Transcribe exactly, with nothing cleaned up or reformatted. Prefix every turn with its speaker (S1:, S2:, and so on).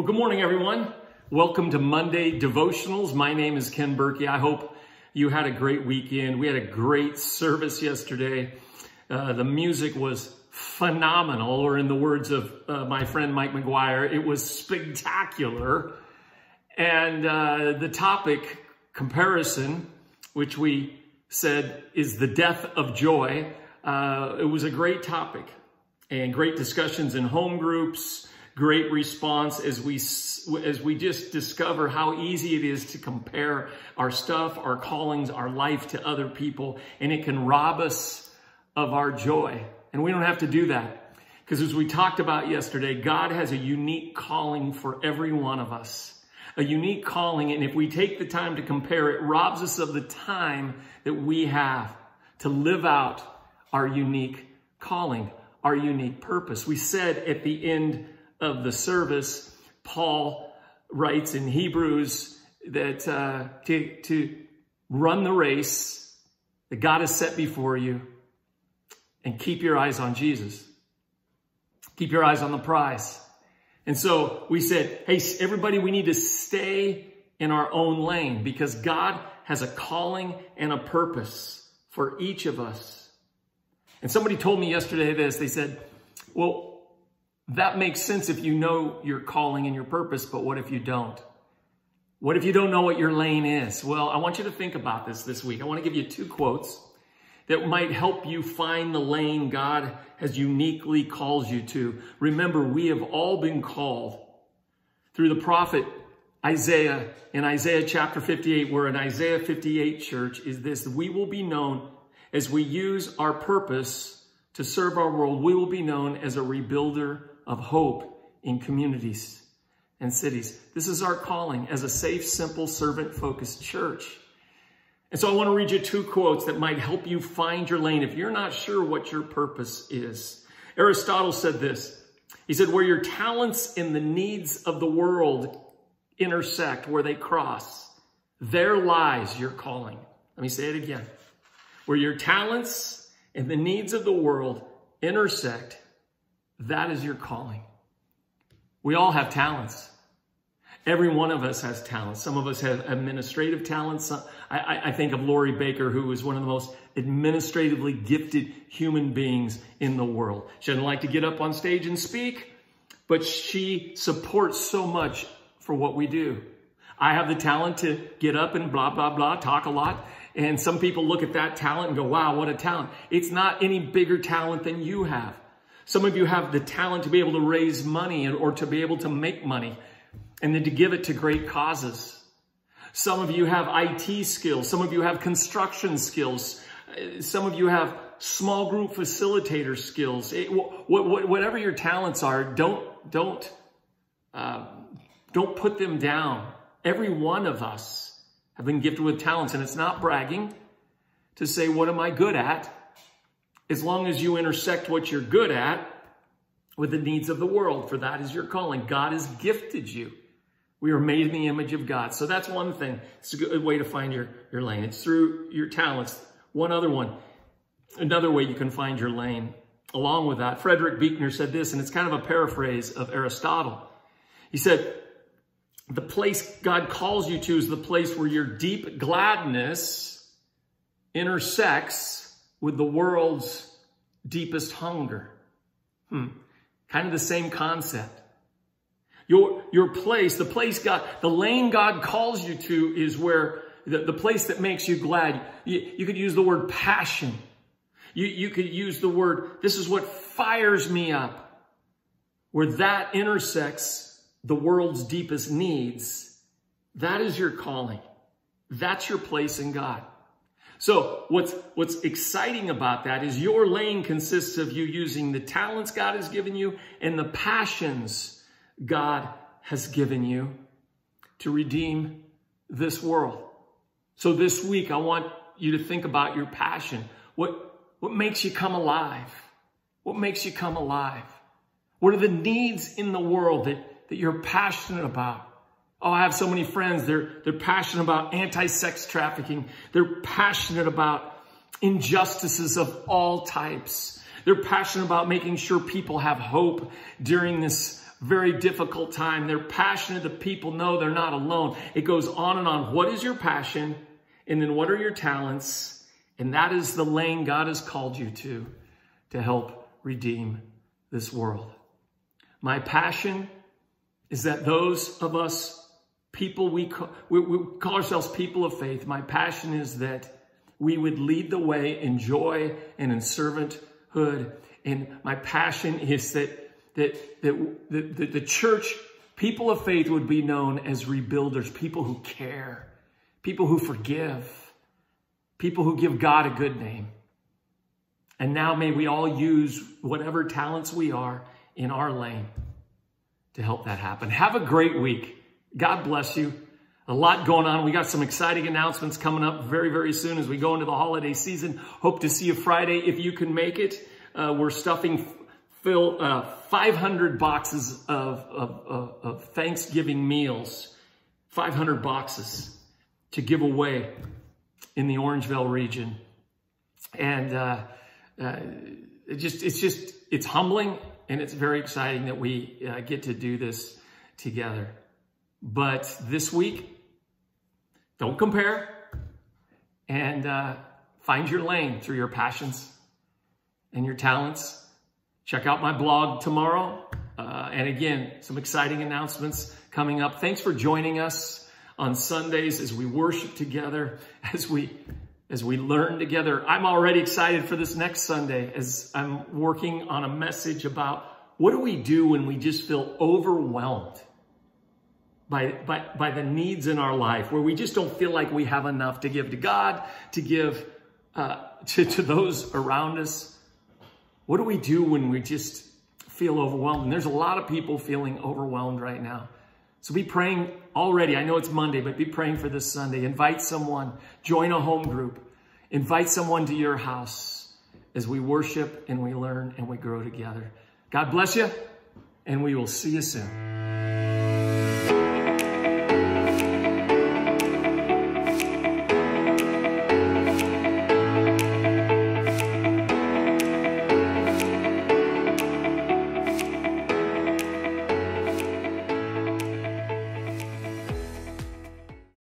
S1: Well, good morning, everyone. Welcome to Monday Devotionals. My name is Ken Burkey. I hope you had a great weekend. We had a great service yesterday. Uh, the music was phenomenal, or in the words of uh, my friend Mike McGuire, it was spectacular. And uh, the topic, comparison, which we said is the death of joy, uh, it was a great topic and great discussions in home groups. Great response as we as we just discover how easy it is to compare our stuff, our callings, our life to other people, and it can rob us of our joy. And we don't have to do that, because as we talked about yesterday, God has a unique calling for every one of us, a unique calling. And if we take the time to compare, it robs us of the time that we have to live out our unique calling, our unique purpose. We said at the end of the service, Paul writes in Hebrews that uh, to, to run the race that God has set before you and keep your eyes on Jesus. Keep your eyes on the prize. And so we said, hey, everybody, we need to stay in our own lane, because God has a calling and a purpose for each of us. And somebody told me yesterday this. They said, well, that makes sense if you know your calling and your purpose, but what if you don't? What if you don't know what your lane is? Well, I want you to think about this this week. I want to give you two quotes that might help you find the lane God has uniquely called you to. Remember, we have all been called through the prophet Isaiah in Isaiah chapter fifty-eight, where in Isaiah fifty-eight Church is this: we will be known as we use our purpose to serve our world. We will be known as a rebuilder of hope in communities and cities. This is our calling as a safe, simple, servant-focused church. And so I want to read you two quotes that might help you find your lane if you're not sure what your purpose is. Aristotle said this. He said, where your talents and the needs of the world intersect, where they cross, there lies your calling. Let me say it again. Where your talents and the needs of the world intersect, that is your calling. We all have talents. Every one of us has talents. Some of us have administrative talents. I, I think of Lori Baker, who is one of the most administratively gifted human beings in the world. She doesn't like to get up on stage and speak, but she supports so much for what we do. I have the talent to get up and blah, blah, blah, talk a lot. And some people look at that talent and go, wow, what a talent. It's not any bigger talent than you have. Some of you have the talent to be able to raise money or to be able to make money and then to give it to great causes. Some of you have I T skills. Some of you have construction skills. Some of you have small group facilitator skills. It, wh wh whatever your talents are, don't, don't, uh, don't put them down. Every one of us have been gifted with talents, and it's not bragging to say, what am I good at? As long as you intersect what you're good at with the needs of the world, for that is your calling. God has gifted you. We are made in the image of God. So that's one thing. It's a good way to find your, your lane. It's through your talents. One other one, another way you can find your lane. Along with that, Frederick Buechner said this, and it's kind of a paraphrase of Aristotle. He said, the place God calls you to is the place where your deep gladness intersects with the world's deepest hunger. Hmm. Kind of the same concept. Your, your place, the place God, the lane God calls you to is where the, the place that makes you glad. You, you could use the word passion. You, you could use the word, this is what fires me up. Where that intersects the world's deepest needs, that is your calling. That's your place in God. So what's, what's exciting about that is your lane consists of you using the talents God has given you and the passions God has given you to redeem this world. So this week, I want you to think about your passion. What, what makes you come alive? What makes you come alive? What are the needs in the world that, that you're passionate about? Oh, I have so many friends. They're, they're passionate about anti-sex trafficking. They're passionate about injustices of all types. They're passionate about making sure people have hope during this very difficult time. They're passionate. The people know they're not alone. It goes on and on. What is your passion? And then what are your talents? And that is the lane God has called you to, to help redeem this world. My passion is that those of us, people, we call, we, we call ourselves people of faith. My passion is that we would lead the way in joy and in servanthood. And my passion is that, that, that, that, that the church, people of faith, would be known as rebuilders, people who care, people who forgive, people who give God a good name. And now may we all use whatever talents we are in our lane to help that happen. Have a great week. God bless you. A lot going on. We got some exciting announcements coming up very, very soon as we go into the holiday season. Hope to see you Friday if you can make it. Uh, we're stuffing fill, uh, five hundred boxes of, of, of, of Thanksgiving meals, five hundred boxes to give away in the Orangeville region. And uh, uh, it just, it's just, it's humbling and it's very exciting that we uh, get to do this together. But this week, don't compare and uh, find your lane through your passions and your talents. Check out my blog tomorrow. Uh, and again, some exciting announcements coming up. Thanks for joining us on Sundays as we worship together, as we, as we learn together. I'm already excited for this next Sunday as I'm working on a message about what do we do when we just feel overwhelmed By, by, by the needs in our life, where we just don't feel like we have enough to give to God, to give uh, to, to those around us. What do we do when we just feel overwhelmed? And there's a lot of people feeling overwhelmed right now. So be praying already. I know it's Monday, but be praying for this Sunday. Invite someone. Join a home group. Invite someone to your house as we worship and we learn and we grow together. God bless you, and we will see you soon.